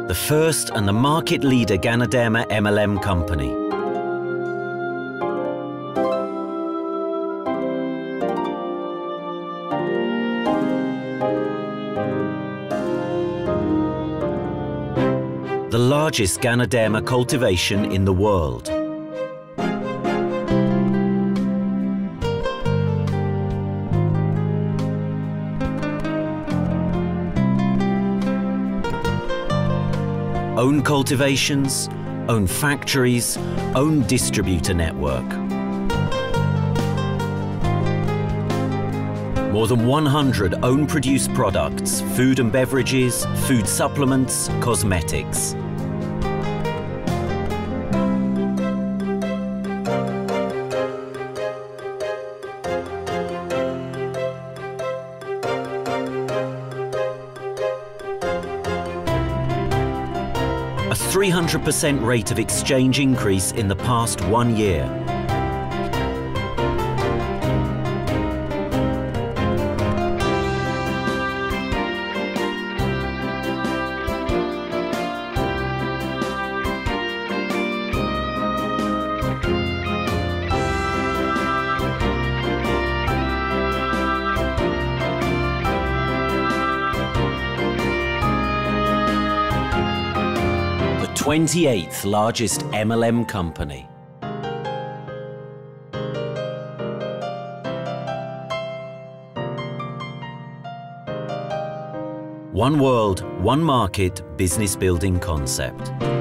the first and the market leader ganodermy MLM company. The largest ganodermy cultivation in the world. Own cultivations, own factories, own distributor network. More than 100 own produced products, food and beverages, food supplements, cosmetics. A 300% rate of exchange increase in the past 1 year. The 28th largest MLM company. One world, one market business building concept.